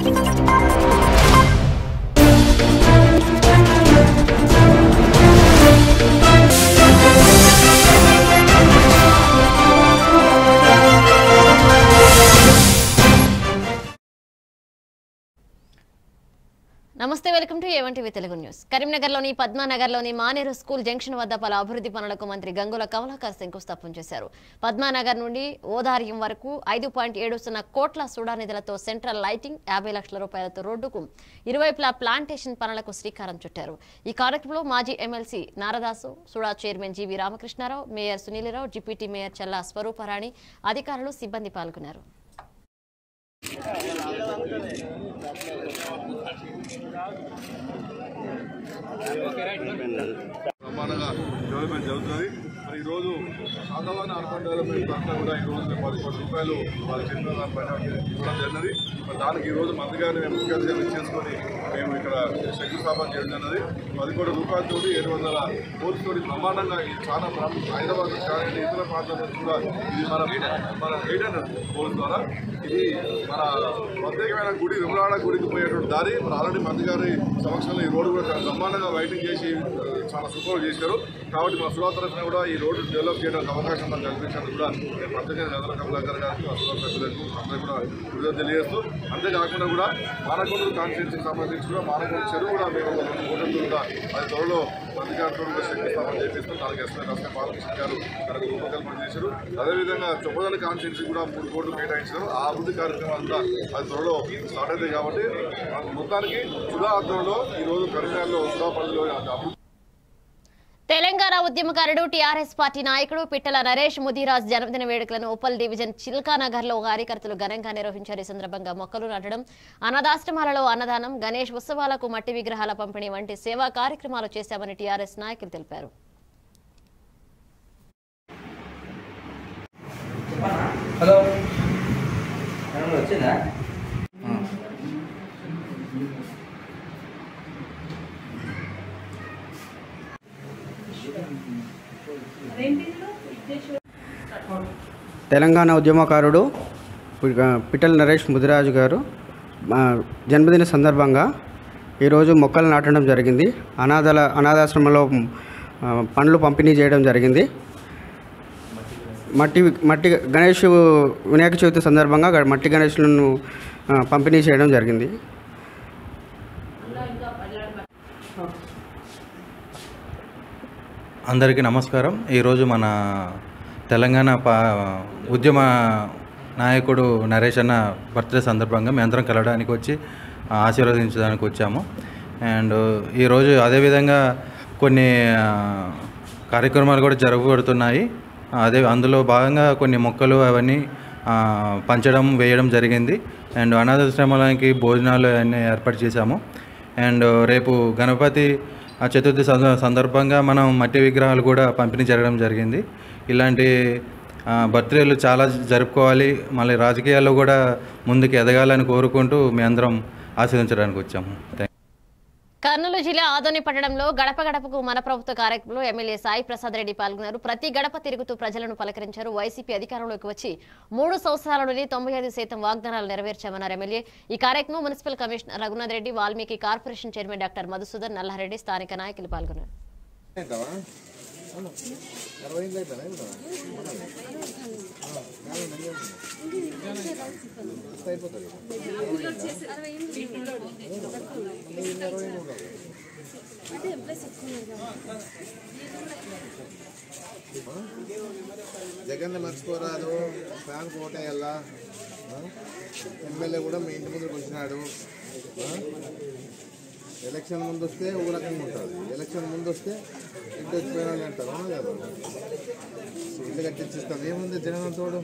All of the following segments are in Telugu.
నమస్తే welcome to A one TV Telugu news. కరీంనగర్లోని పద్మానగర్లోని మానేరు స్కూల్ జంక్షన్ వద్ద పలు అభివృద్ధి పనులకు మంత్రి గంగుల కమలాకర్ శంకుస్థాపన చేశారు. పద్మానగర్ నుండి ఓదార్యం వరకు 5.70 కోట్ల సుడా నిధులతో సెంట్రల్ లైటింగ్, 50 లక్షల రూపాయలతో రోడ్డుకు ఇరువైపులా ప్లాంటేషన్ పనులకు శ్రీకారం చుట్టారు. ఈ కార్యక్రమంలో మాజీ MLC Naradasu, SUDA chairman GV Ramakrishnarao, mayor Sunilrao, deputy mayor Challa Swaruparani, అధికారులు, సిబ్బంది పాల్గొన్నారు. ప్రమాణంగా డెవలప్మెంట్ జరుగుతుంది. మరి ఈరోజు సాధారణ అర్బన్ డెవలప్మెంట్ అంతా కూడా ఈరోజు 10 కోట్ల రూపాయలు వాళ్ళ చేతుల్లో ఇవ్వడం జరిగినది. మరి దానికి ఈరోజు మంత్రి గారిని మేము ముఖ్య అతిథిగా చేసుకొని మేము ఇక్కడ శంకుస్థాపన చేయడం జరిగినది. 10 కోట్ల రూపాయలతో 700 కోట్లతో బ్రహ్మాండంగా చాలా హైదరాబాద్ కానీ ఇతర ప్రాంతాల నుంచి కూడా ఇది మన 800 కోట్ల ద్వారా ఇది మన ప్రత్యేకమైన గుడి విమలాడ గుడికి పోయేటువంటి దారి. మరి ఆల్రెడీ మంత్రి గారి సమక్షంలో ఈ రోడ్డు కూడా చాలా బ్రహ్మాండంగా వైటింగ్ చేసి చాలా సూపర్ చేశారు. కాబట్టి మా సుడా తరఫున కూడా ఈ రోడ్డు డెవలప్ చేయడానికి అవకాశం మనం కల్పించినందుకు కూడా నేను ప్రత్యేకంగా గంగుల కమలాకర్ గారికి మా సుడా సభ్యులకు అందరూ కూడా కృతజ్ఞతలు తెలియజేస్తూ, అంతేకాకుండా కూడా మానకొండూరు కాన్స్టిట్యూన్సీకి సంబంధించి కూడా మానకొండ చెరువు కూడా మేము 2 కోట్లతో కూడా అది త్వరలో మంత్రి గారితో కూడా శంకుస్థాపన చేపిస్తూ దానికి ఎస్ఐ బాలకృష్ణ గారు మనకు రూపకల్పన చేశారు. అదేవిధంగా చొప్పదండి కాన్స్టిట్యూన్సీ కూడా 3 కోట్లు కేటాయించారు. ఆ అభివృద్ధి కార్యక్రమం అంతా అది త్వరలో స్టార్ట్ అవుతాయి. కాబట్టి మొత్తానికి సుడా ఆధ్వర్యంలో ఈరోజు కరీంనగర్లో సుడాపల్లిలో అభివృద్ధి. తెలంగాణ ఉద్యమకారుడు టీఆర్ఎస్ పార్టీ నాయకుడు పిట్టల నరేష్ ముదిరాజ్ జన్మదిన వేడుకలను ఉప్పల్ డివిజన్ చిల్కానగర్లో కార్యకర్తలు ఘనంగా నిర్వహించారు. ఈ సందర్భంగా మొక్కలు నాటడం, అనాథాశ్రమాలలో అన్నదానం, గణేష్ ఉత్సవాలకు మట్టి విగ్రహాల పంపిణీ వంటి సేవా కార్యక్రమాలు చేశామని టీఆర్ఎస్ నాయకులు తెలిపారు. తెలంగాణ ఉద్యమకారుడు పిట్టల నరేష్ ముదిరాజు గారు జన్మదిన సందర్భంగా ఈరోజు మొక్కలు నాటడం జరిగింది. అనాథాశ్రమంలో పండ్లు పంపిణీ చేయడం జరిగింది. మట్టి గణేష్ వినాయక చవితి సందర్భంగా మట్టి గణేష్లను పంపిణీ చేయడం జరిగింది. అందరికీ నమస్కారం. ఈరోజు మన తెలంగాణ ఉద్యమ నాయకుడు నరేష్ అన్న బర్త్డే సందర్భంగా మేము అందరం కలవడానికి వచ్చి ఆశీర్వదించడానికి వచ్చాము. అండ్ ఈరోజు అదేవిధంగా కొన్ని కార్యక్రమాలు కూడా జరగబడుతున్నాయి. అందులో భాగంగా కొన్ని మొక్కలు అవన్నీ పంచడం వేయడం జరిగింది. అండ్ అనాథాశ్రమాలకి భోజనాలు అన్నీ ఏర్పాటు చేశాము. అండ్ రేపు గణపతి చతుర్థి సందర్భంగా మనం మట్టి విగ్రహాలు కూడా పంపిణీ జరగడం జరిగింది. ఇలాంటి బర్త్డేలు చాలా జరుపుకోవాలి, మళ్ళీ రాజకీయాల్లో కూడా ముందుకు ఎదగాలని కోరుకుంటూ మేము అందరం ఆశీర్వదించడానికి వచ్చాము. కర్నూలు జిల్లా ఆదోని పట్టణంలో గడప గడపకు మన ప్రభుత్వ కార్యక్రమంలో ఎమ్మెల్యే సాయి ప్రసాద్ రెడ్డి పాల్గొన్నారు. ప్రతి గడప తిరుగుతూ ప్రజలను పలకరించారు. వైసీపీ అధికారంలోకి వచ్చి 3 సంవత్సరాలలోనే 95% వాగ్దానాలు నెరవేర్చామన్నారు ఎమ్మెల్యే. ఈ కార్యక్రమం municipal commissioner Raghunath Reddy, Valmiki corporation chairman doctor Madhusudan, Nallareddy, స్థానిక నాయకులు పాల్గొన్నారు. జగన్ మర్చిపోరాదు, ఫ్యాన్ కోటయ్యల్లా ఎమ్మెల్యే కూడా మీ ఇంటి ముందుకు వచ్చినాడు. ఎలక్షన్ ముందు వస్తే ఓ రకంగా ఉంటుంది, ఎలక్షన్ ముందు వస్తే ఇంటి వచ్చిపోయినాడు అంటారు. అవునా కదా? ఇల్లు కట్టించిస్తాం. ఏముంది జగన్ తోడు?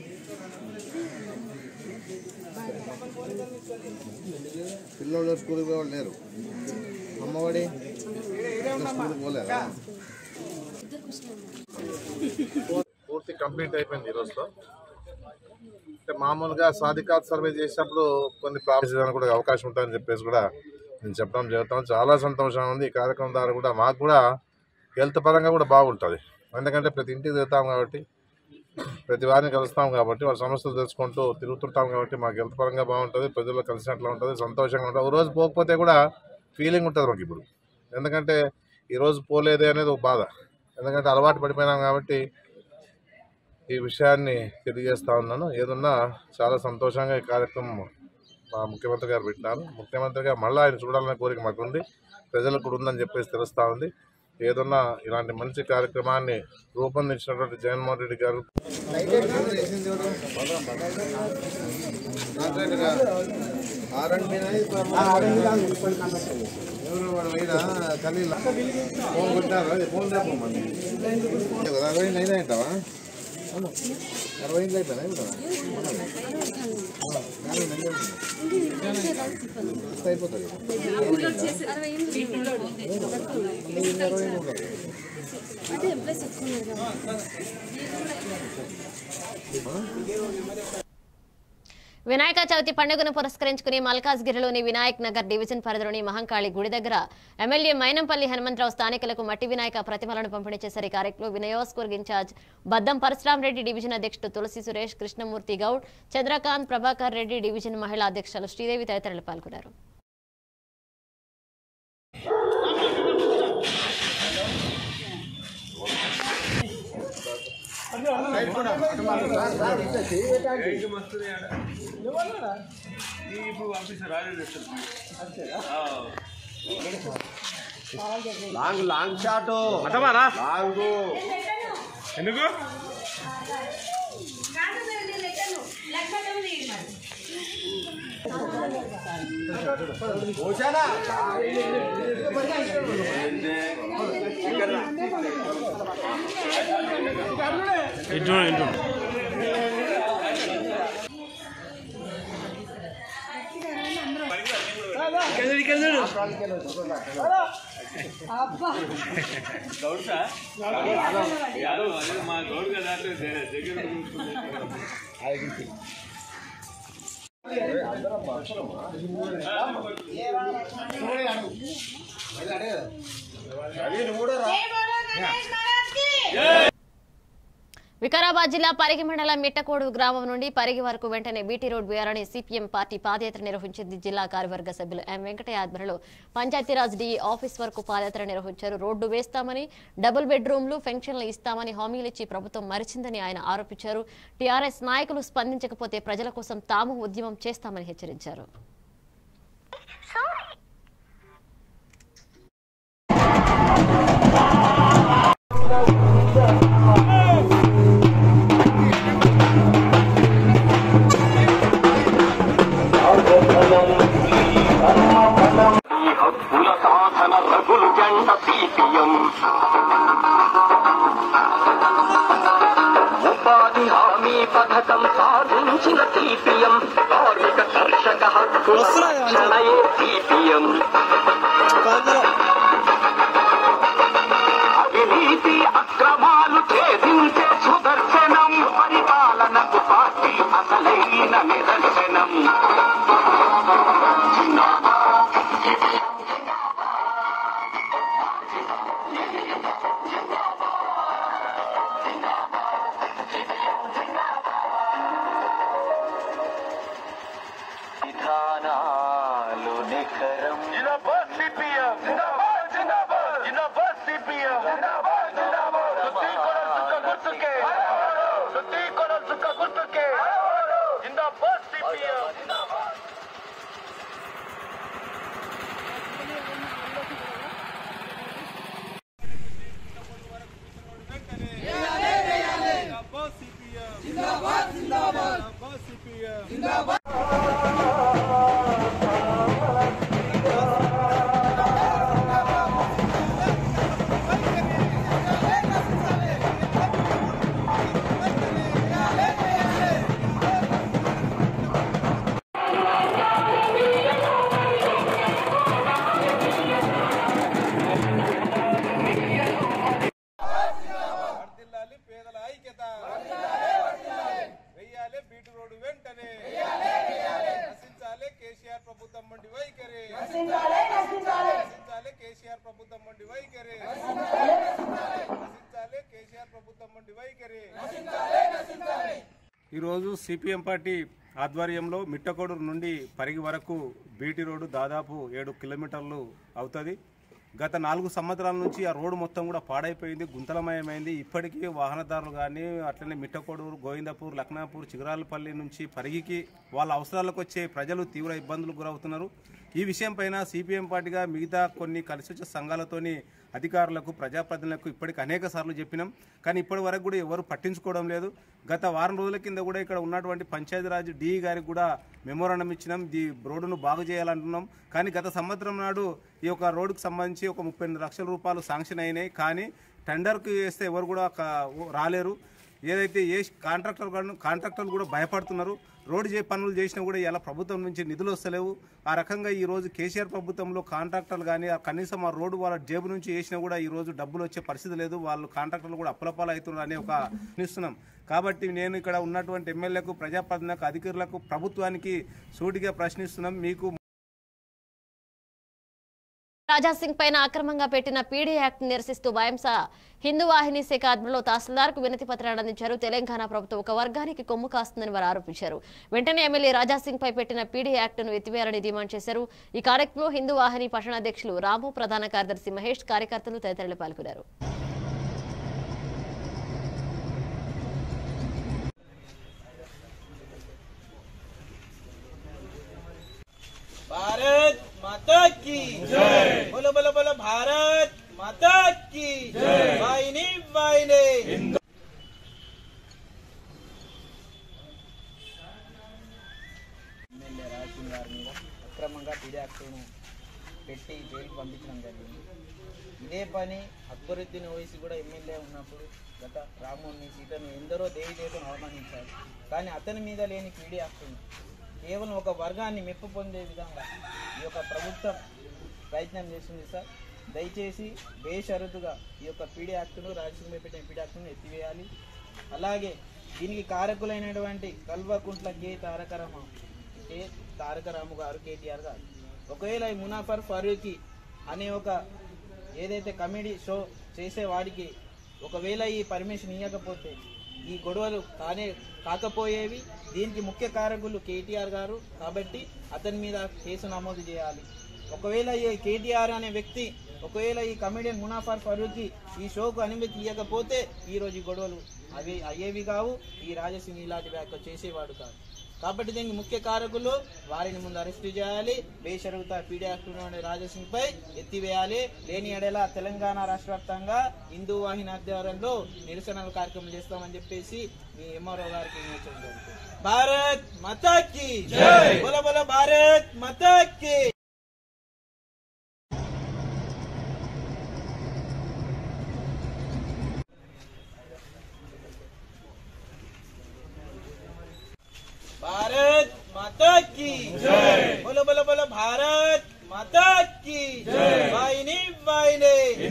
పిల్లలు స్కూల్కి పోయేవాళ్ళు లేరు. అమ్మఒడి స్కూల్కి పోలేదా? పూర్తి కంప్లీట్ అయిపోయింది ఈరోజుతో. అంటే మామూలుగా సాధికారత సర్వే చేసినప్పుడు కొన్ని ప్రాబ్లమ్స్ కూడా అవకాశం ఉంటుందని చెప్పేసి కూడా నేను చెప్పడం జరుగుతాం. చాలా సంతోషంగా ఉంది. ఈ కార్యక్రమం ద్వారా కూడా మాకు కూడా హెల్త్ పరంగా కూడా బాగుంటుంది. ఎందుకంటే ప్రతి ఇంటికి తిరుగుతాం కాబట్టి ప్రతి వారిని కలుస్తాం కాబట్టి వాళ్ళ సమస్యలు తెలుసుకుంటూ తిరుగుతుంటాం కాబట్టి మాకు హెల్త్ పరంగా బాగుంటుంది, ప్రజల్లో కలిసినట్లు ఉంటుంది, సంతోషంగా ఉంటుంది. ఒక రోజు పోకపోతే కూడా ఫీలింగ్ ఉంటుంది మాకు ఇప్పుడు. ఎందుకంటే ఈరోజు పోలేదే అనేది ఒక బాధ, ఎందుకంటే అలవాటు పడిపోయినాం కాబట్టి ఈ విషయాన్ని తెలియజేస్తా ఉన్నాను. ఏదన్నా చాలా సంతోషంగా ఈ కార్యక్రమం మా ముఖ్యమంత్రి గారు పెట్టినారు. ముఖ్యమంత్రిగా మళ్ళీ ఆయన చూడాలనే కోరిక మాకుంది, ప్రజలకు కూడా ఉందని చెప్పేసి తెలుస్తూ ఉంది. ఏదన్నా ఇలాంటి మంచి కార్యక్రమాన్ని రూపొందించినటువంటి జగన్మోహన్ రెడ్డి గారు అయిపోతుంది. వినాయక చవితి పండుగను పురస్కరించుకుని మల్కాజ్గిరిలోని వినాయక్ నగర్ డివిజన్ పరిధిలోని మహంకాళి గుడి దగ్గర ఎమ్మెల్యే మైనంపల్లి హనుమంతరావు స్థానికులకు మట్టి వినాయక ప్రతిమలను పంపిణీ చేశారు. ఈ కార్యక్రమంలో నియోజకవర్గ ఇన్ఛార్జ్ బద్దం పరశురాం రెడ్డి, డివిజన్ అధ్యక్షుడు తులసి సురేష్, కృష్ణమూర్తి గౌడ్, చంద్రకాంత్, ప్రభాకర్ రెడ్డి, డివిజన్ మహిళా అధ్యక్షులు శ్రీదేవి తదితరులు పాల్గొన్నారు. లాంగ్ షాట్ లాంగ్ ఎందుకు వికారాబాద్ జిల్లా పరిగి మండలం మిట్టకోడు గ్రామం నుండి పరిగి వరకు వెంటనే బీటీ రోడ్ వేయాలని సిపిఎం పార్టీ పాదయాత్ర నిర్వహించింది. జిల్లా కార్యవర్గ సభ్యులు ఎం వెంకటయ్య ఆధ్వర్యంలో పంచాయతీరాజ్ డిఈ ఆఫీస్ వరకు పాదయాత్ర నిర్వహించారు. రోడ్డు వేస్తామని, డబుల్ బెడ్రూమ్లు, పెన్షన్లు ఇస్తామని హామీలిచ్చి ప్రభుత్వం మరిచిందని ఆయన ఆరోపించారు. టీఆర్ఎస్ నాయకులు స్పందించకపోతే ప్రజల కోసం తాము ఉద్యమం చేస్తామని హెచ్చరించారు. ఉపాధి హామీ పథకం సాధించిన సిపిఎం, కార్మిక కర్షక హక్కుల రక్షణయే సిపిఎం. అవినీతి అక్రమాలు ఛేదించే సుదర్శనం, పరిపాలనకు పార్టీ అసలైన నిదర్శనం. విధానాలు నిఖరం ఈరోజు సిపిఎం పార్టీ ఆధ్వర్యంలో మిట్టకోడూరు నుండి పరిగి వరకు బీటీ రోడ్డు దాదాపు 7 కిలోమీటర్లు అవుతుంది. గత 4 సంవత్సరాల నుంచి ఆ రోడ్డు మొత్తం కూడా పాడైపోయింది, గుంతలమయమైంది. ఇప్పటికీ వాహనదారులు కానీ అట్లనే మిట్టకోడూరు, గోవిందపూర్, లక్నాపూర్, చిగురాలపల్లి నుంచి పరిగికి వాళ్ళ అవసరాలకు వచ్చే ప్రజలు తీవ్ర ఇబ్బందులకు గురవుతున్నారు. ఈ విషయం పైన సిపిఎం పార్టీగా మిగతా కొన్ని కలిసి సంఘాలతోని అధికారులకు, ప్రజాప్రతినిధులకు ఇప్పటికి అనేక సార్లు చెప్పినాం. కానీ ఇప్పటి వరకు కూడా ఎవరు పట్టించుకోవడం లేదు. గత వారం రోజుల కింద కూడా ఇక్కడ ఉన్నటువంటి పంచాయతీరాజ్ డిఈ గారికి కూడా మెమోరాండం ఇచ్చినాం, ఈ రోడ్డును బాగు చేయాలంటున్నాం. కానీ గత సంవత్సరం నాడు ఈ యొక్క రోడ్డుకు సంబంధించి ఒక 38 లక్షల రూపాయలు శాంక్షన్ అయినాయి. కానీ టెండర్కి వేస్తే ఎవరు కూడా రాలేరు. ఏదైతే ఏ కాంట్రాక్టర్లు కూడా భయపడుతున్నారు. రోడ్డు పనులు చేసినా కూడా ఇలా ప్రభుత్వం నుంచి నిధులు వస్తలేవు. ఆ రకంగా ఈరోజు కేసీఆర్ ప్రభుత్వంలో కాంట్రాక్టర్లు కానీ కనీసం ఆ రోడ్డు వాళ్ళ జేబు నుంచి వేసినా కూడా ఈరోజు డబ్బులు వచ్చే పరిస్థితి లేదు. వాళ్ళు కాంట్రాక్టర్లు కూడా అప్పులపాలు అవుతున్నారు అనే ఒక నిస్తున్నాం. కాబట్టి నేను ఇక్కడ ఉన్నటువంటి ఎమ్మెల్యేలకు, ప్రజాప్రతినిధులకు, అధికారులకు, ప్రభుత్వానికి సూటిగా ప్రశ్నిస్తున్నాం. మీకు రాజాసింగ్ పైన అక్రమంగా పెట్టిన పీడీ యాక్ట్ నిరసిస్తూ భయంస హిందూ వాహిని శాఖ ఆధ్వర్యంలో తహసీల్దార్కు వినతి పత్రాన్ని అందించారు. తెలంగాణ ప్రభుత్వం ఒక వర్గానికి కొమ్ము కాస్తుందని వారు ఆరోపించారు. వెంటనే ఎమ్మెల్యే రాజాసింగ్ పై పెట్టిన పీడీ యాక్ట్ను ఎత్తివేయాలని డిమాండ్ చేశారు. ఈ కార్యక్రమంలో హిందూ వాహిని పట్టణాధ్యక్షులు రాము, ప్రధాన కార్యదర్శి మహేష్, కార్యకర్తలు తదితరులు పాల్గొన్నారు. भारत माता की जय। बोलो बोलो बोलो भारत माता की जय। वाहिनी वाहिनी ఎమ్మెల్యే రాజసింగ్ గారి మీద అక్రమంగా పీడీ యాక్ట్ను పెట్టి జైలుకు పంపించడం జరిగింది. ఇదే పని అక్బరుద్దీన్ ఓవైసీ కూడా ఎమ్మెల్యే ఉన్నప్పుడు గత రామ్మోహన్ సీతను ఎందరో దేవిదేవులను అవమానించారు. కానీ అతని మీద లేని పీడీ యాక్ట్ను కేవలం ఒక వర్గాన్ని మెప్పు పొందే విధంగా ఈ యొక్క ప్రభుత్వం ప్రయత్నం చేస్తుంది సార్. దయచేసి బేషరతుగా ఈ యొక్క పీడీ యాక్ట్ను, రాజసింగ్ పెట్టిన పీడీ యాక్ట్ను ఎత్తివేయాలి. అలాగే దీనికి కారకులైనటువంటి కల్వకుంట్ల కే తారకరాము గారు, కేటీఆర్ గారు, ఒకవేళ ఈ మునాఫర్ ఫరూకీ అనే ఒక ఏదైతే కమెడీ షో చేసేవాడికి ఒకవేళ ఈ పర్మిషన్ ఇవ్వకపోతే ఈ గొడవలు కాకపోయేవి. దీనికి ముఖ్య కారకులు కేటీఆర్ గారు కాబట్టి అతని మీద కేసు నమోదు చేయాలి. ఒకవేళ ఈ కేటీఆర్ అనే వ్యక్తి ఒకవేళ ఈ కమెడియన్ మునాఫర్ ఫరూకీ ఈ షోకు అనుమతి ఇవ్వకపోతే ఈరోజు ఈ గొడవలు అయ్యేవి కావు, ఈ రాజసింగ్ ఇలాంటి వ్యాఖ్య చేసేవాడు కాదు. కాబట్టి దీనికి ముఖ్య కారకులు వారిని ముందు అరెస్టు చేయాలి. బేషరతుగా పీడీ యాక్ట్ రాజసింగ్ పై ఎత్తివేయాలి. లేని ఎడల తెలంగాణ రాష్ట్ర వ్యాప్తంగా హిందూ వాహిని ఆధ్వర్యంలో నిరసనల కార్యక్రమం చేస్తామని చెప్పేసి మీ ఎంఆర్ఓ గారికి నిర్ణయించడం జరుగుతుంది. భారత్ మాతా కీ జై. బోలో బోలో భారత్ మాతా కీ. भारत माता की जय। बोलो बोलो बोलो भारत माता की जय। वाहिनी वाहिनी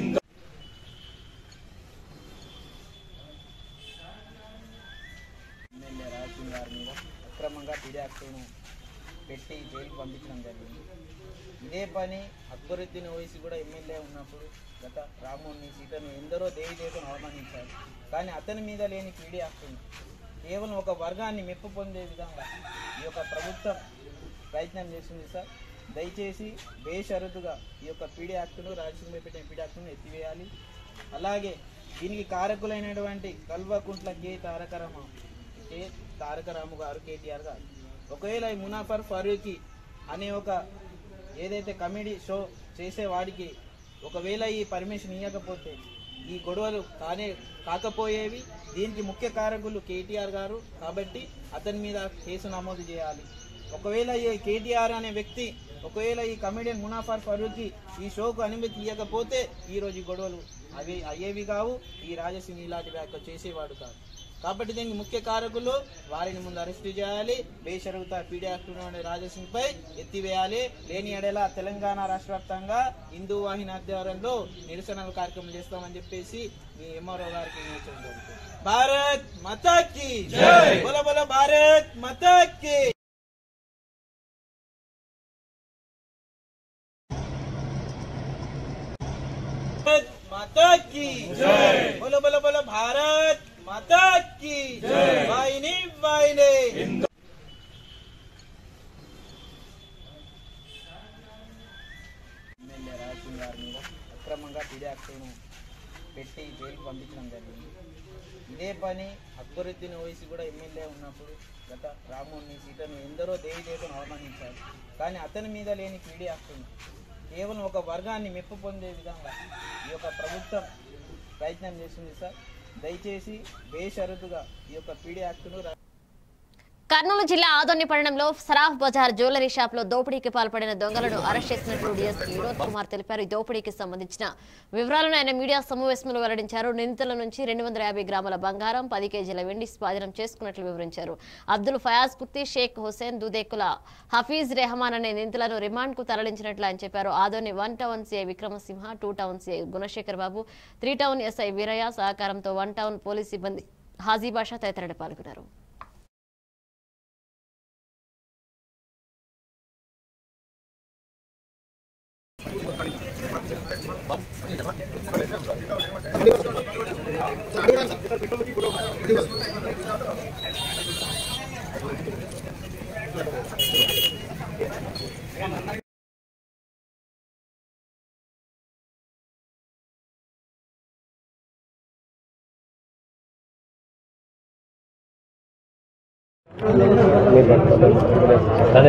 ఎమ్మెల్యే రాజసింగ్ గారి మీద అక్రమంగా పీడీ యాక్ట్ను పెట్టి జైలుకు పంపించడం జరిగింది. ఇదే పని అక్బరుద్దీన్ ఓవైసీ కూడా ఎమ్మెల్యే ఉన్నప్పుడు గత రామ్మోహన్ సీతను ఎందరో దేవిదేవులను అవమానించారు. కానీ అతని మీద లేని పీడీ యాక్ట్ను కేవలం ఒక వర్గాన్ని మెప్పు పొందే విధంగా ఈ యొక్క ప్రభుత్వం ప్రయత్నం చేస్తుంది సార్. దయచేసి బేషరతుగా ఈ యొక్క పీడీ యాక్ట్ను, రాజసింగ్ పెట్టిన పీడీ యాక్ట్ను ఎత్తివేయాలి. అలాగే దీనికి కారకులైనటువంటి కల్వకుంట్ల కే తారకరాము గారు, కేటీఆర్ గారు, ఒకవేళ ఈ మునాఫర్ ఫరూకీ అనే ఒక ఏదైతే కమెడీ షో చేసేవాడికి ఒకవేళ ఈ పర్మిషన్ ఇవ్వకపోతే ఈ గొడవలు కాకపోయేవి. దీనికి ముఖ్య కారకులు కేటీఆర్ గారు కాబట్టి అతని మీద కేసు నమోదు చేయాలి. ఒకవేళ ఈ కేటీఆర్ అనే వ్యక్తి ఒకవేళ ఈ కమెడియన్ మునాఫర్ ఫరూకీ ఈ షోకు అనుమతి ఇవ్వకపోతే ఈరోజు ఈ గొడవలు అయ్యేవి కావు, ఈ రాజసింగ్ ఇలాంటి వ్యాఖ్య చేసేవాడు కాదు. కాబట్టి దీనికి ముఖ్య కారకులు వారిని ముందు అరెస్టు చేయాలి. బేషరతుగా పీడీ యాక్ట్ రాజసింగ్ పై ఎత్తివేయాలి. లేని ఎడల తెలంగాణ రాష్ట్ర వ్యాప్తంగా హిందూ వాహిని ఆధ్వర్యంలో నిరసనల కార్యక్రమం చేస్తామని చెప్పేసి మీ ఎంఆర్ఓ గారికి నిర్ణయించడం జరుగుతుంది. భారత్ మాతా కీ జై. బోలో బోలో భారత్ మాతా కీ. माता की जय। बोलो बोलो बोलो भारत माता की वाहिनी वाहिनी ఎమ్మెల్యే రాజసింగ్ గారి మీద అక్రమంగా పీడీ యాక్ట్ను పెట్టి జైలుకు పంపించడం జరిగింది. ఇదే పని అక్బరుద్దీన్ ఓవైసీ కూడా ఎమ్మెల్యే ఉన్నప్పుడు గత రామ్మోహన్ సీతను ఎందరో దేవిదేవులను అవమానించారు. కానీ అతని మీద లేని పీడీ యాక్ట్ను కేవలం ఒక వర్గాన్ని మెప్పు పొందే విధంగా ఈ యొక్క ప్రభుత్వం ప్రయత్నం చేస్తుంది సార్. దయచేసి బేషరతుగా ఈ యొక్క పీడీ యాక్ట్ను కర్నూలు జిల్లా ఆదోని పట్టణంలో సరాఫ్ బజార్ జ్యువెలరీ షాప్ లో దోపిడీకి పాల్పడిన దొంగలను అరెస్ట్ చేసినట్లు డీఎస్పీ వినోద్ కుమార్ తెలిపారు. ఈ దోపిడీకి సంబంధించిన వివరాలను ఆయన మీడియా సమావేశంలో వెల్లడించారు. నిందితుల నుంచి 250 గ్రాముల బంగారం, 10 కేజీల వెండి స్వాధీనం చేసుకున్నట్లు వివరించారు. అబ్దుల్ ఫయాజ్ కుర్తి, షేక్ హుసేన్, దుదేకుల హఫీజ్ రెహమాన్ అనే నిందితులను రిమాండ్ కు తరలించినట్లు ఆయన చెప్పారు. Adoni 1 town CI Vikramasimha, 2 town CI Gunasekhar Babu, 3 town SI Veeraiah సహకారంతో 1 టౌన్ పోలీస్ సిబ్బంది హాజీ బాషా తదితరులు పాల్గొన్నారు. అదే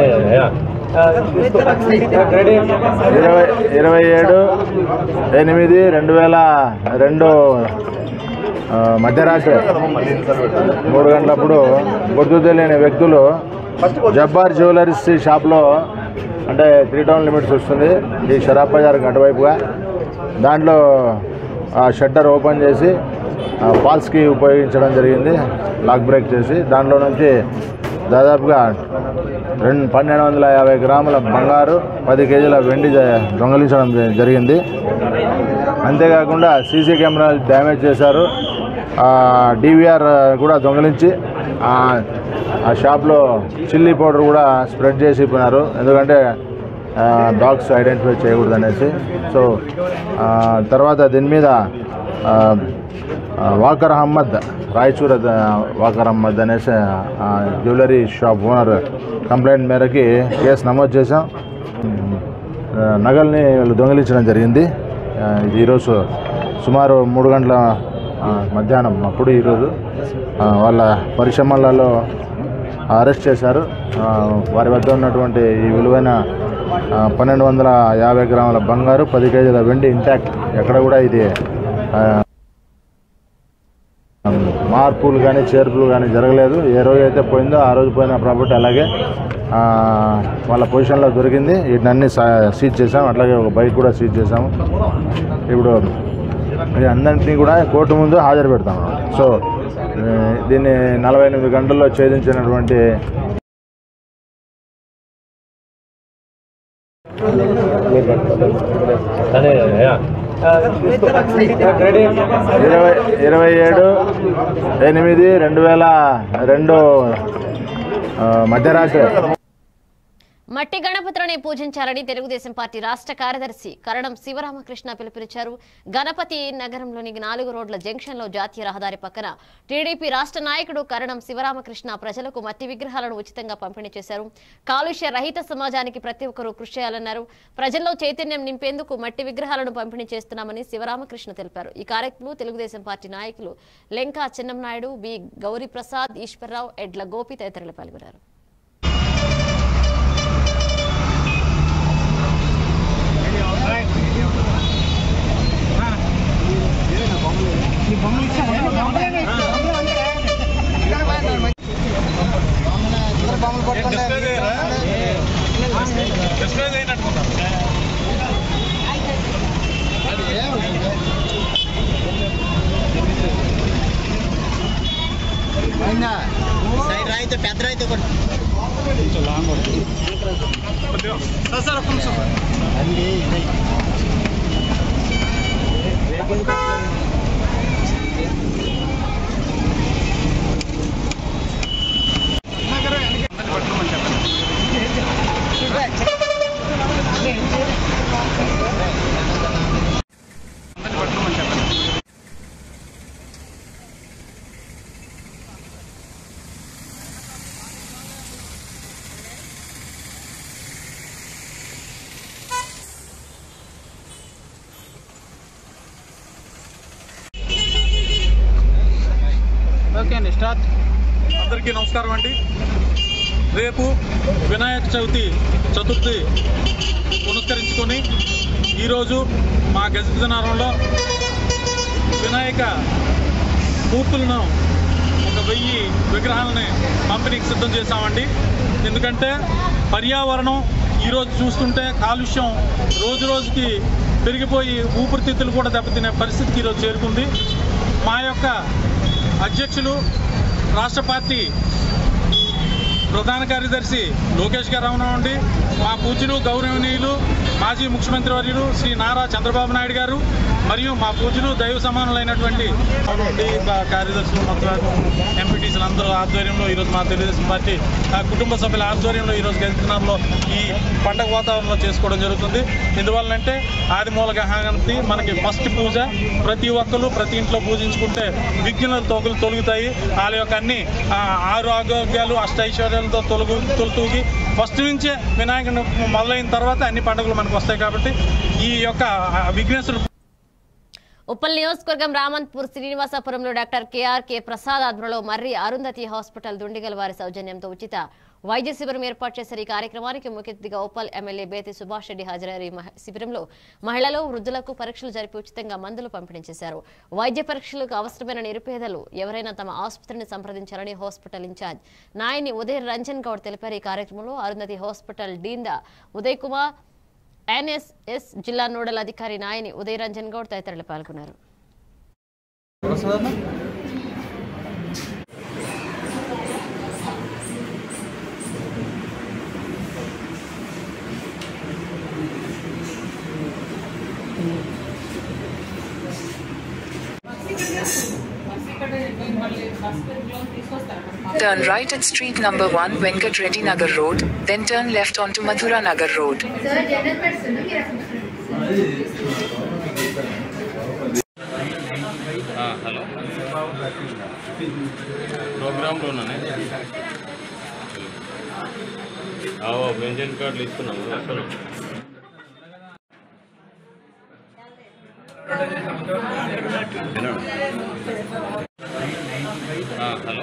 27/8/2002 మధ్యరాత్రి 3 గంటలప్పుడు గుర్తు తెలియని వ్యక్తులు జబ్బార్ జ్యువెలరీస్ షాప్లో, అంటే 3 టౌన్ లిమిట్స్ వస్తుంది ఈ షరాబ్ బజార్ అటువైపుగా, దాంట్లో షట్టర్ ఓపెన్ చేసి ఫాల్స్కి ఉపయోగించడం జరిగింది. లాక్ బ్రేక్ చేసి దాంట్లో నుంచి దాదాపుగా 1250 గ్రాముల బంగారు, 10 కేజీల వెండి దొంగలించడం జరిగింది. అంతేకాకుండా సీసీ కెమెరాలు డ్యామేజ్ చేశారు. డివిఆర్ కూడా దొంగలించి ఆ షాప్లో చిల్లీ పౌడర్ కూడా స్ప్రెడ్ చేసి పోయినారు. ఎందుకంటే డాగ్స్ ఐడెంటిఫై చేయకూడదు అనేసి. సో తర్వాత దీని మీద వాకర్ అహ్మద్, రాయచూర్ వాకర్ అహ్మద్ అనేసి జ్యువెలరీ షాప్ ఓనర్ కంప్లైంట్ మేరకి కేసు నమోదు చేశాం. నగల్ని వీళ్ళు దొంగిలించడం జరిగింది. ఈరోజు సుమారు 3 గంటల మధ్యాహ్నం అప్పుడు ఈరోజు వాళ్ళ పరిశ్రమలలో అరెస్ట్ చేశారు. వారి వద్ద ఉన్నటువంటి ఈ విలువైన 1250 గ్రాముల బంగారు, 10 కేజీల వెండి ఇంటాక్ట్, ఎక్కడ కూడా ఇది మార్పులు కానీ చేర్పులు కానీ జరగలేదు. ఏ రోజు అయితే పోయిందో ఆ రోజు పోయిన ప్రాపర్టీ అలాగే వాళ్ళ పొజిషన్లో దొరికింది. వీటిని సీజ్ చేసాం. అట్లాగే ఒక బైక్ కూడా సీజ్ చేసాము. ఇప్పుడు అందరినీ కూడా కోర్టు ముందు హాజరు పెడతాం. సో దీన్ని 48 గంటల్లో ఛేదించినటువంటి 27/8/2002 మధ్యరాత్రి మట్టి గణపతులని పూజించాలని తెలుగుదేశం పార్టీ రాష్ట్ర కార్యదర్శి కరణం శివరామకృష్ణ పిలుపునిచ్చారు. గణపతి నగరంలోని 4 రోడ్ల జంక్షన్ లో జాతీయ రహదారి పక్కన టీడీపీ రాష్ట్ర నాయకుడు కరణం శివరామకృష్ణ ప్రజలకు మట్టి విగ్రహాలను ఉచితంగా పంపిణీ చేశారు. కాలుష్య రహిత సమాజానికి ప్రతి ఒక్కరూ కృషి చేయాలన్నారు. ప్రజల్లో చైతన్యం నింపేందుకు మట్టి విగ్రహాలను పంపిణీ చేస్తున్నామని శివరామకృష్ణ తెలిపారు. ఈ కార్యక్రమంలో తెలుగుదేశం పార్టీ నాయకులు లెంకా చిన్నంనాయుడు, బి గౌరీప్రసాద్, ఈశ్వర్రావు, ఎడ్ల గోపి తదితరులు పాల్గొన్నారు. సైడ్ రాయితే పెద్ద రాయితే ఓకే స్టార్ట్. అందరికీ నమస్కారం అండి. రేపు వినాయక చతుర్థి పురస్కరించుకొని ఈరోజు మా గజనగరంలో వినాయక మూర్తులను 1000 విగ్రహాలని పంపిణీకి సిద్ధం చేశామండి. ఎందుకంటే పర్యావరణం ఈరోజు చూస్తుంటే కాలుష్యం రోజు రోజుకి పెరిగిపోయి ఊపిరితిత్తులు కూడా దెబ్బతినే పరిస్థితికి ఈరోజు చేరుకుంది. మా యొక్క అధ్యక్షులు రాష్ట్ర పార్టీ ప్రధాన కార్యదర్శి లోకేష్ గారు అవనండి, మా పూజ్యులు గౌరవనీయులు మాజీ ముఖ్యమంత్రి వర్యులు శ్రీ నారా చంద్రబాబు నాయుడు గారు మరియు మా పూజ్యులు దైవ సమానులైనటువంటి కార్యదర్శులు మొత్తం ఎంపీటీసీలు అందరూ ఆధ్వర్యంలో ఈరోజు మా తెలుగుదేశం పార్టీ కుటుంబ సభ్యుల ఆధ్వర్యంలో ఈరోజు గజనగరంలో ఈ పండగ వాతావరణంలో చేసుకోవడం జరుగుతుంది. ఎందువల్లంటే ఆదిమూల గణపతి మనకి ఫస్ట్ పూజ. ప్రతి ఒక్కరు ప్రతి ఇంట్లో పూజించుకుంటే విఘ్నాలు తొలుగుతాయి. వాళ్ళ యొక్క అన్ని ఆరోగ్యాలు అష్టైశ్వర్యాలతో తొలుతూగి ఫస్ట్ నుంచే వినాయకుడు మొదలైన తర్వాత అన్ని పండుగలు మనకు వస్తాయి. కాబట్టి ఈ యొక్క విఘ్నేశ్వరుడు ఉప్పల్ నియోజకవర్గం రామంతపూర్ శ్రీనివాసపురంలో డాక్టర్ కేఆర్కే ప్రసాద్ ఆధ్వర్యంలో మర్రి అరుంధతి హాస్పిటల్ దుండిగల్ వారి సౌజన్యంతో ఉచిత వైద్య శిబిరం ఏర్పాటు చేశారు. ఈ కార్యక్రమానికి ముఖ్య అతిథిగా ఉప్పల్ ఎమ్మెల్యే బేతి సుభాష్ రెడ్డి హాజరయ్యారు. శిబిరంలో మహిళలు వృద్ధులకు పరీక్షలు జరిపి ఉచితంగా మందులు పంపిణీ చేశారు. వైద్య పరీక్షలకు అవసరమైన నిరుపేదలు ఎవరైనా తమ ఆసుపత్రిని సంప్రదించాలని హాస్పిటల్ ఇన్ఛార్జ్ నాయని ఉదయ్ రంజన్ గౌడ్ తెలిపారు. ఈ కార్యక్రమంలో Arundhati hospital dean Uday Kumar, NSS జిల్లా నోడల్ అధికారి నాయని ఉదయ్ రంజన్ గౌడ్ తదితరులు పాల్గొన్నారు. Turn right at street number 1 Venkat Reddy Nagar Road, then turn left onto Mathura Nagar Road. Hello ప్రోగ్రాంలోనే పెన్షన్ కార్డులు ఇస్తున్నాము అసలు హలో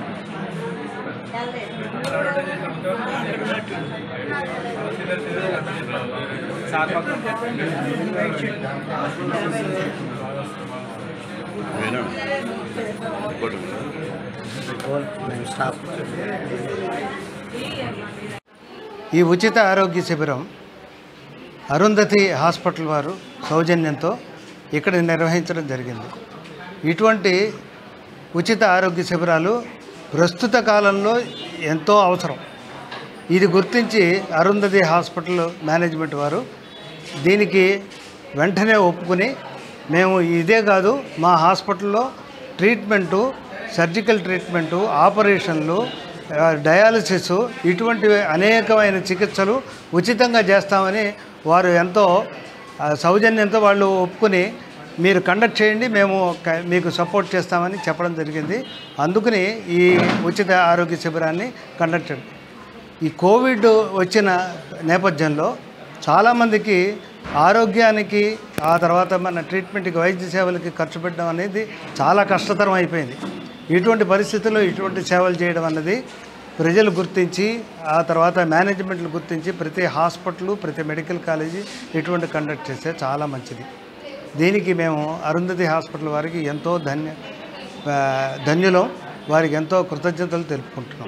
ఈ ఉచిత ఆరోగ్య శిబిరం అరుంధతి హాస్పిటల్ వారు సౌజన్యంతో ఇక్కడ నిర్వహించడం జరిగింది. ఇటువంటి ఉచిత ఆరోగ్య శిబిరాలు ప్రస్తుత కాలంలో ఎంతో అవసరం. ఇది గుర్తించి అరుంధతి హాస్పిటల్ మేనేజ్మెంట్ వారు దీనికి వెంటనే ఒప్పుకుని మేము ఇదే కాదు మా హాస్పిటల్లో ట్రీట్మెంటు, సర్జికల్ ట్రీట్మెంటు, ఆపరేషన్లు, డయాలసిస్ ఇటువంటి అనేకమైన చికిత్సలు ఉచితంగా చేస్తామని వారు ఎంతో సౌజన్యంతో వాళ్ళు ఒప్పుకుని మీరు కండక్ట్ చేయండి, మేము మీకు సపోర్ట్ చేస్తామని చెప్పడం జరిగింది. అందుకని ఈ ఉచిత ఆరోగ్య శిబిరాన్ని కండక్ట్ చేయండి. ఈ కోవిడ్ వచ్చిన నేపథ్యంలో చాలామందికి ఆరోగ్యానికి ఆ తర్వాత మన ట్రీట్మెంట్కి వైద్య సేవలకి ఖర్చు పెట్టడం అనేది చాలా కష్టతరం అయిపోయింది. ఇటువంటి పరిస్థితుల్లో ఇటువంటి సేవలు చేయడం అన్నది ప్రజలు గుర్తించి ఆ తర్వాత మేనేజ్మెంట్లు గుర్తించి ప్రతి హాస్పిటల్, ప్రతి మెడికల్ కాలేజీ ఇటువంటి కండక్ట్ చేస్తే చాలా మంచిది. దీనికి మేము అరుంధతి హాస్పిటల్ వారికి ఎంతో ధన్యులం, వారికి ఎంతో కృతజ్ఞతలు తెలుపుకుంటున్నాం.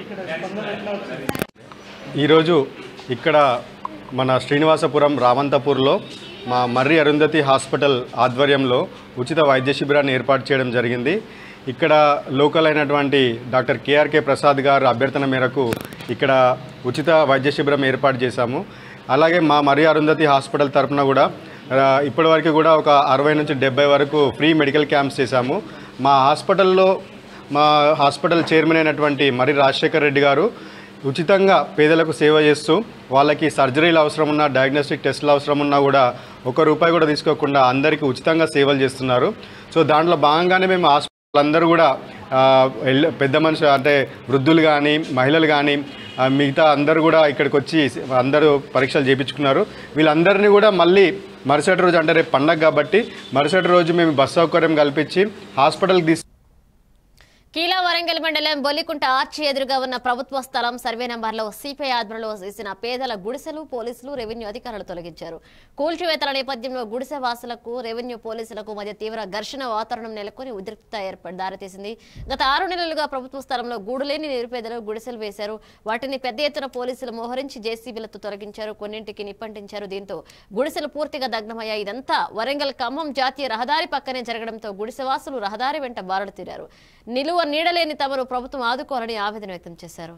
ఈరోజు ఇక్కడ మన శ్రీనివాసపురం రామంతపూర్లో మా మర్రి అరుంధతి హాస్పిటల్ ఆధ్వర్యంలో ఉచిత వైద్య శిబిరాన్ని ఏర్పాటు చేయడం జరిగింది. ఇక్కడ లోకల్ అయినటువంటి డాక్టర్ కేఆర్కే ప్రసాద్ గారు అభ్యర్థన మేరకు ఇక్కడ ఉచిత వైద్య శిబిరం ఏర్పాటు చేశాము. అలాగే మా మర్రి అరుంధతి హాస్పిటల్ తరఫున కూడా ఇప్పటివరకు కూడా ఒక 60 నుంచి 70 వరకు ఫ్రీ మెడికల్ క్యాంప్స్ చేశాము. మా హాస్పిటల్ చైర్మన్ అయినటువంటి మర్రి రాజశేఖర్ రెడ్డి గారు ఉచితంగా పేదలకు సేవ చేస్తూ వాళ్ళకి సర్జరీలు అవసరం ఉన్నా, డయాగ్నోస్టిక్ టెస్టులు అవసరం ఉన్నా కూడా ₹1 కూడా తీసుకోకుండా అందరికీ ఉచితంగా సేవలు చేస్తున్నారు. సో దాంట్లో భాగంగానే మేము అందరూ కూడా పెద్ద మనుషులు అంటే వృద్ధులు కానీ, మహిళలు కానీ, మిగతా అందరూ కూడా ఇక్కడికి వచ్చి అందరూ పరీక్షలు చేయించుకున్నారు. వీళ్ళందరినీ కూడా మళ్ళీ మరుసటి రోజు అంటే రేపు పండగ కాబట్టి మరుసటి రోజు మేము బస్ సౌకర్యం కల్పించి హాస్పిటల్కి కీలా వరంగల్ మండలం బొల్లికుంట ఆర్చి ఎదురుగా ఉన్న ప్రభుత్వ స్థలం సర్వే నంబర్లో సిపిఐ ఆధ్వర్యంలో వేసిన పేదల గుడిసెలు పోలీసులు రెవెన్యూ అధికారులు తొలగించారు. కూల్చివేతల నేపథ్యంలో గుడిసె వాసులకు రెవెన్యూ పోలీసులకు మధ్య తీవ్ర ఘర్షణ వాతావరణం నెలకొని ఉద్రిక్తత దారితీసింది. గత 6 నెలలుగా ప్రభుత్వ స్థలంలో గూడులేని నిరుపేదలు గుడిసెలు వేశారు. వాటిని పెద్ద ఎత్తున పోలీసులు మోహరించి జేసీబీలతో తొలగించారు. కొన్నింటికి నిప్పంటించారు. దీంతో గుడిసెలు పూర్తిగా దగ్ధమయ్యాయి. ఇదంతా వరంగల్ ఖమ్మం జాతీయ రహదారి పక్కనే జరగడంతో గుడిసెవాసులు రహదారి వెంట బారులు తీరారు. నిలువ నీడలేని తమను ప్రభుత్వం ఆదుకోవాలని ఆవేదన వ్యక్తం చేశారు.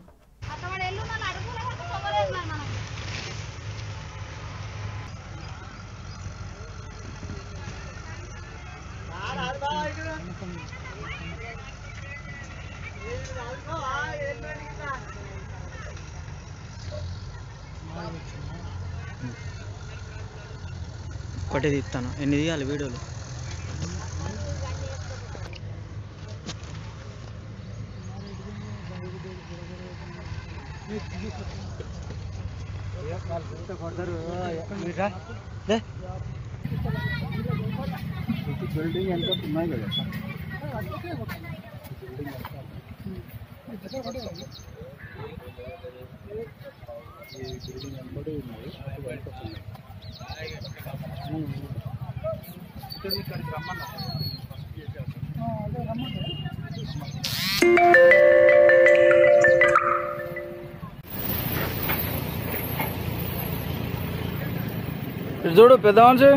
ఒకటి తీస్తాను, ఎన్ని తీయాలి వీడియోలు? బిల్డింగ్ ఎంత ఉన్నాయి కదా ఈ బిల్డింగ్ ఎంబడి ఉన్నాయి. ఇక్కడికి రమ్మన్నా చూడు పెద్ద మనిషి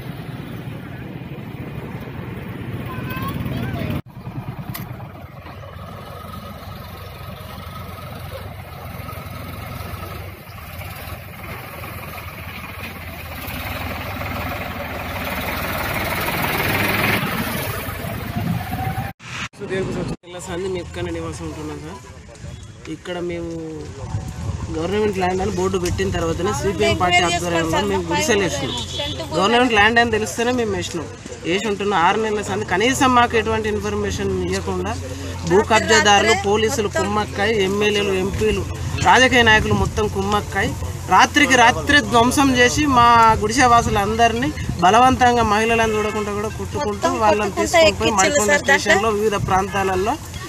సంది మేము ఇక్కడ నివాసం ఉంటున్నాం సార్. ఇక్కడ మేము గవర్నమెంట్ ల్యాండ్ అని బోర్డు పెట్టిన తర్వాతనే సిపిఎం పార్టీ ఆధ్వర్యంలో మేము గుడిసెలు వేసినాం. గవర్నమెంట్ ల్యాండ్ అని తెలిస్తేనే మేము వేసి ఉంటున్నాం. 6 నెలల సంది కనీసం మాకు ఎటువంటి ఇన్ఫర్మేషన్ ఇవ్వకుండా భూ కబ్జాదారులు పోలీసులు కుమ్మక్కాయి, ఎమ్మెల్యేలు ఎంపీలు రాజకీయ నాయకులు మొత్తం కుమ్మక్కాయి రాత్రికి రాత్రి ధ్వంసం చేసి మా గుడిసె వాసులందరినీ బలవంతంగా మహిళలను చూడకుండా కూడా కుట్టుకుంటూ వాళ్ళని తీసుకుపోయి మడికొండ స్టేషన్లో వివిధ ప్రాంతాలలో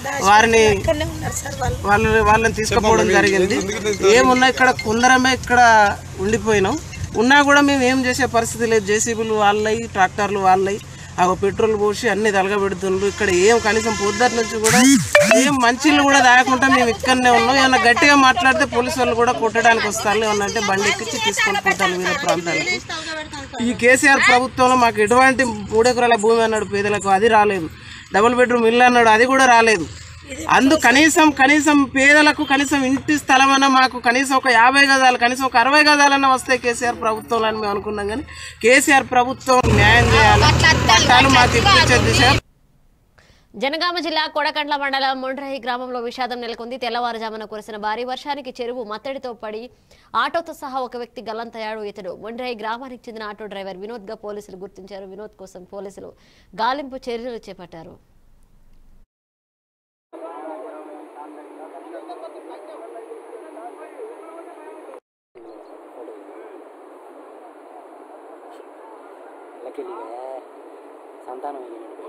వాళ్ళని తీసుకుపోవడం జరిగింది. ఏమున్నా ఇక్కడ కొందరమే ఇక్కడ ఉండిపోయినాం. ఉన్నా కూడా మేము ఏం చేసే పరిస్థితి లేదు. జేసీబీలు వాళ్ళయి, ట్రాక్టర్లు వాళ్ళయి, పెట్రోల్ పోసి అన్ని తలగబెడుతుండ్రు. ఇక్కడ ఏం కనీసం పొద్దుటి నుంచి కూడా ఏం మంచిళ్ళు కూడా తాగకుండా మేము ఇక్కడనే ఉన్నాం. ఏమన్నా గట్టిగా మాట్లాడితే పోలీసు వాళ్ళు కూడా కొట్టడానికి వస్తారు. ఏమన్నా అంటే బండి ఎక్కించి తీసుకొని పోతారు వివిధ ప్రాంతాలకు. ఈ కేసీఆర్ ప్రభుత్వంలో మాకు ఎటువంటి 3 ఎకరాల భూమి అన్నాడు పేదలకు, అది రాలేదు. డబుల్ బెడ్రూమ్ ఇల్లు అన్నాడు, అది కూడా రాలేదు. కనీసం పేదలకు కనీసం ఇంటి స్థలం అన్న మాకు కనీసం ఒక 50 గజాలు కనీసం ఒక 60 గజాలన్నా వస్తాయి కేసీఆర్ ప్రభుత్వంలో అని మేము అనుకున్నాం. కానీ కేసీఆర్ ప్రభుత్వం న్యాయం చేయాలి, పట్టాలు మాకు ఇప్పించేది సార్. జనగామ జిల్లా కొడకండ్ల మండలం ముండ్రహి గ్రామంలో విషాదం నెలకొంది. తెల్లవారుజామున కురిసిన భారీ వర్షానికి చెరువు మత్తడితో పడి ఆటోతో సహా ఒక వ్యక్తి గల్లంతయ్యాడు. ఇతడు ముండ్రహి గ్రామానికి చెందిన ఆటో డ్రైవర్ వినోద్ గా పోలీసులు గుర్తించారు. వినోద్ కోసం పోలీసులు గాలింపు చర్యలు చేపట్టారు. సంతానం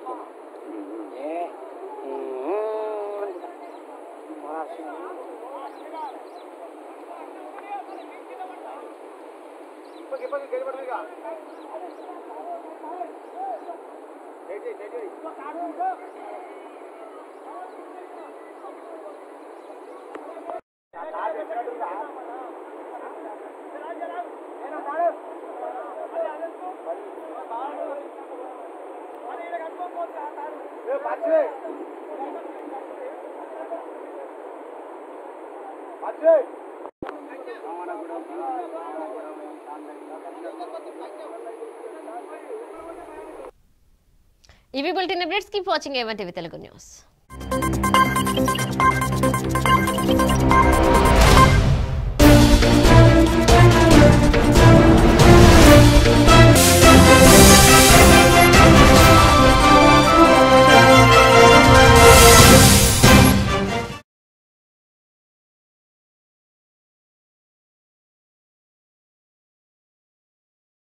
ఇవి bulletin updates. Keep watching A1 TV Telugu news.